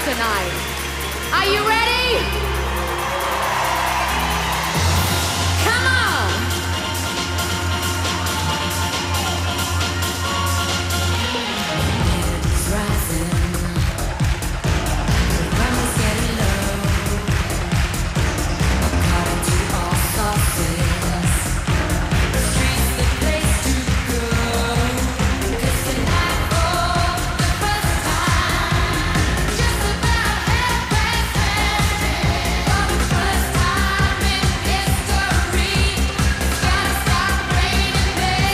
tonight. Are you ready? Come on! It's rising. The ground's getting low. According to all sources, the street's the place to go. 'Cause tonight, for the first time, just about half past 10, for the first time in history, it's gotta stop raining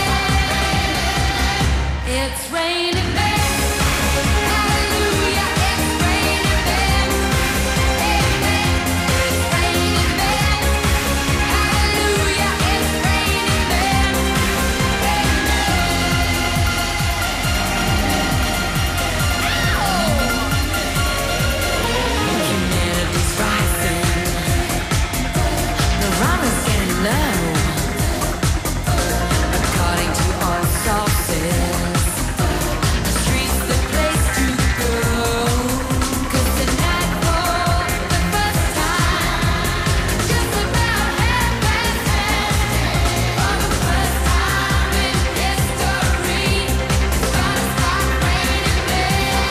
men. It's raining men. Hallelujah, it's raining men. Amen, it's raining men. Hallelujah, it's raining men. Humanity's rising. The rama's getting low. According to all sources, the street's the place to go. 'Cause tonight, for the first time, just about half past 10, for the first time in history, it's gonna stop raining men.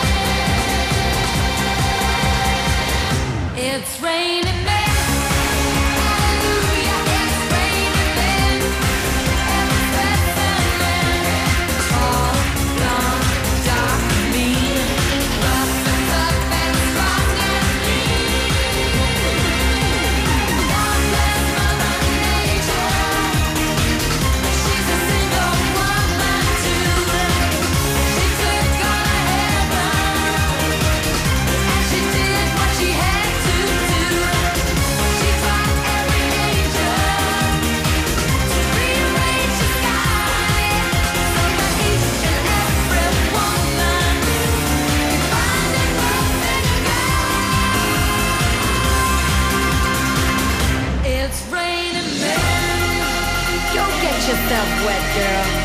It's raining men. Hallelujah, it's raining men. Every specimen, tall, blonde, dark, mean, rough and tough and strong and mean. God bless Mother Nature. She's a single woman too. She took on a heaven, and she did what she had to do. She taught every angel to rearrange the sky, so that each and every woman can find a perfect guy. It's raining men. Go get yourself wet, girl.